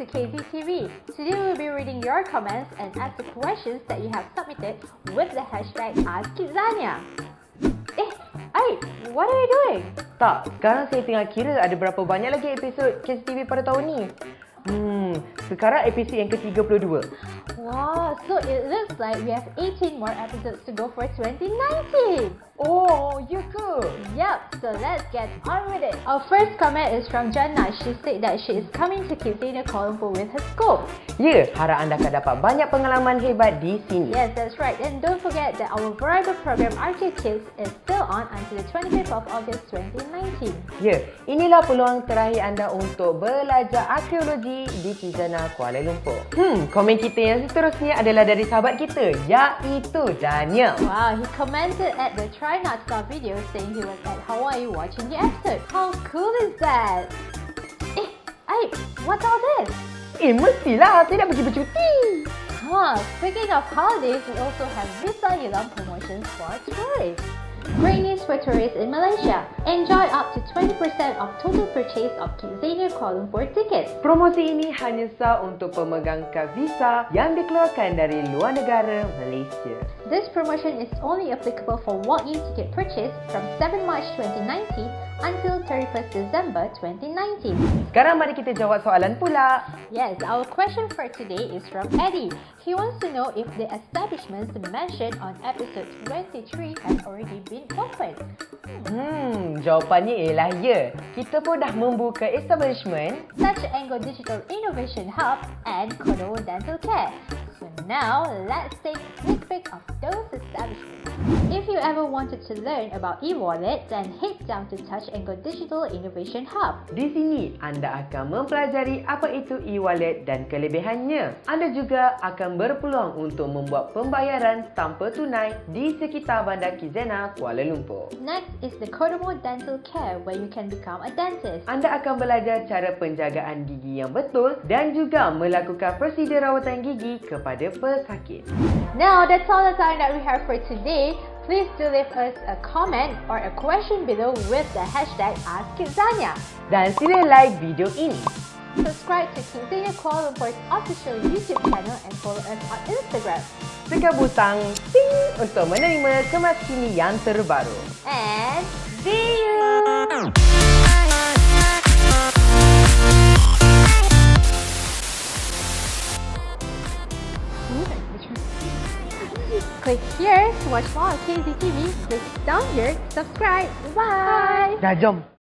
to KZTV. Today we'll be reading your comments and answer questions that you have submitted with the hashtag AskKidzania. Aib, what are you doing? Tak, sekarang saya tengah kira ada berapa banyak lagi episod KZTV pada tahun ni. Sekarang episod yang ke-32. Wow, so it looks like we have 18 more episodes to go for 2019. Oh, ya ke? Yep, so let's get on with it. Our first comment is from Jannah. She said that she is coming to Kidzania Kuala Lumpur with her school. Ya, harap anda akan dapat banyak pengalaman hebat di sini. Yes, that's right. And don't forget that our variety program RQ Kids is still on until the 25th of August 2019. Ya, inilah peluang terakhir anda untuk belajar arkeologi di Kidzania Kuala Lumpur. Komen kita yang seterusnya adalah dari sahabat kita, iaitu Daniel. Wow, he commented at the Try Not Stop video saying he was at Hawaii watching the episode. How cool is that? Aib, what's all this? Mestilah saya nak pergi bercuti. Speaking of holidays, we also have Visa Yelam promotions for tourists. Great news for tourists in Malaysia. Enjoy up to 20% of total purchase of Kidzania Kuala Lumpur tickets. Promosi ini hanya sah untuk pemegang kad visa yang dikeluarkan dari luar negara Malaysia. This promotion is only applicable for walk-in ticket purchase from 7 March 2019 until 31st December 2019. Sekarang mari kita jawab soalan pula. Yes, our question for today is from Eddie. He wants to know if the establishments mentioned on episode 23 has already been opened. Jawapannya ialah ya. Kita pun dah membuka establishment Touch Angle Digital Innovation Hub and Kodomo Dental Care. So now, let's take a sneak peek of those establishments. If you ever wanted to learn about e-wallet, then head down to Touch Angle Digital Innovation Hub. Di sini, anda akan mempelajari apa itu e-wallet dan kelebihannya. Anda juga akan berpeluang untuk membuat pembayaran tanpa tunai di sekitar bandar Kidzania Kuala Lumpur. Next is the Kodomo Dental Care, where you can become a dentist. Anda akan belajar cara penjagaan gigi yang betul dan juga melakukan prosedur rawatan gigi kepada pesakit. Now, that's all the time that we have for today. Please do leave us a comment or a question below with the hashtag AskKidzania. Dan sila like video ini. Subscribe to Kidzania Kuala Lumpur's official YouTube channel and follow us on Instagram. Tekan butang ting untuk menerima kemas kini yang terbaru. And see you! Click here to watch more of KZTV. Click down here to subscribe. Bye! Dah jom.